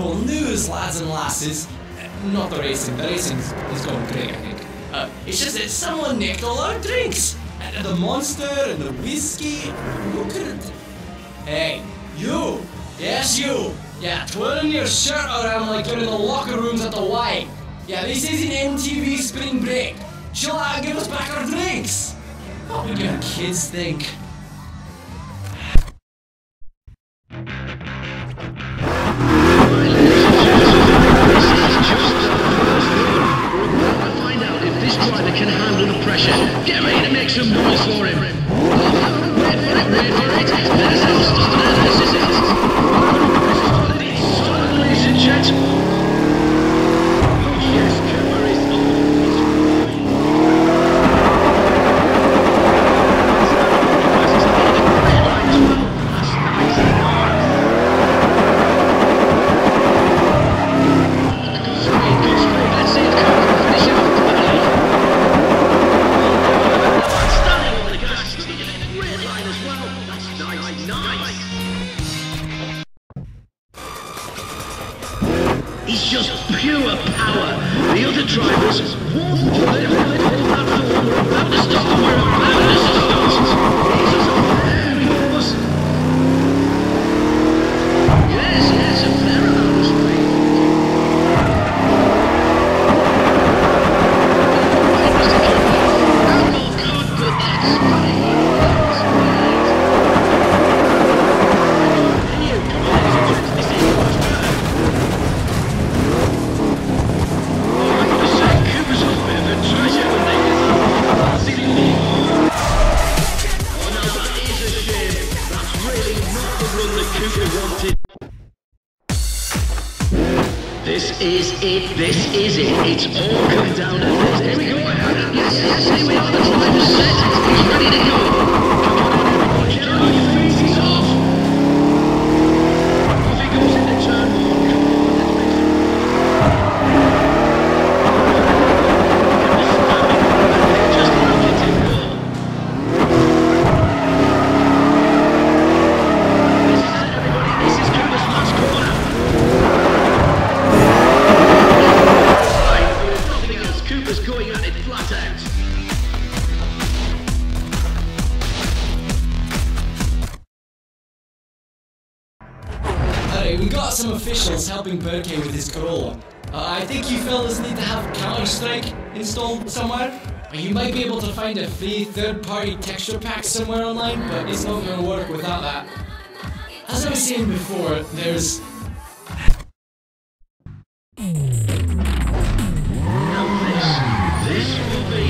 terrible news, lads and lasses. Not the racing is going great, I think. It's just that someone nicked all our drinks! And the monster and the whiskey. Who could have... Hey, you! Yes, you! Yeah, twirling your shirt around like you're in the locker rooms at the Y. Yeah, this isn't MTV Spring Break. Chill out and give us back our drinks! What would your kids think? Can handle the pressure. Get ready to make some noise for him. Wait for it. There's our starter. This is it. Ladies and gentlemen. Yes, camera is It's just pure power. The other drivers won't do it. We're about to start. We're about to start. There he was. Yes, a fair amount of speed. Oh, God, but that's speed. This is it. It's all come down to this. Here we go. Yes, here we are. The driver's set. He's ready to go. Get on your feet. He's off. Off he goes into turn one. Just look at him go. This is it, everybody. This is Cooper's last corner. Cooper's going at it flat out. Alright, we got some officials helping Berkey with his Corolla. I think you fellas need to have Counter-Strike installed somewhere. You might be able to find a free third-party texture pack somewhere online, but it's not going to work without that. As I was saying before, there's... This will be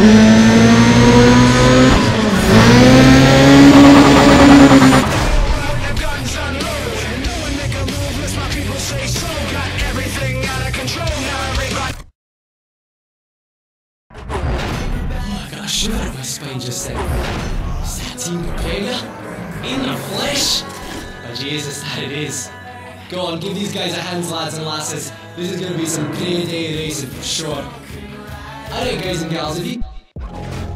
Shiver in my spine just then. Is that Team Pepega? In the flesh? Oh Jesus, that it is. Go on, give these guys a hand, lads and lasses. This is gonna be some grade A racing for sure. Alright guys and gals, if you